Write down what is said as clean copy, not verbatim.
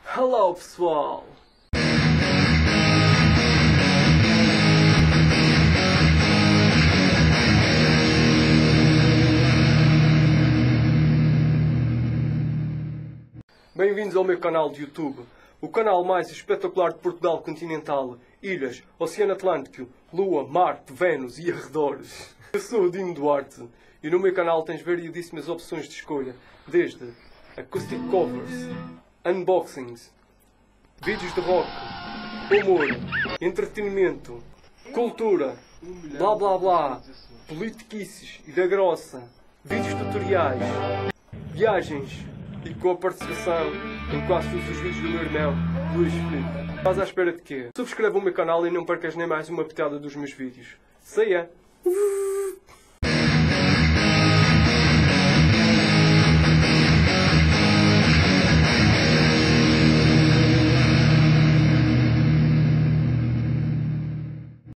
Hello pessoal! Bem-vindos ao meu canal de YouTube, o canal mais espetacular de Portugal continental, ilhas, Oceano Atlântico, Lua, Marte, Vênus e arredores. Eu sou o Dino Duarte e no meu canal tens variedíssimas opções de escolha, desde acoustic covers, unboxings, vídeos de rock, humor, entretenimento, cultura, blá blá blá, politiquices e da grossa, vídeos tutoriais, viagens e com a participação em quase todos os vídeos do meu irmão, Luís Filipe. Estás à espera de quê? Subscreve o meu canal e não percas nem mais uma pitada dos meus vídeos. See ya!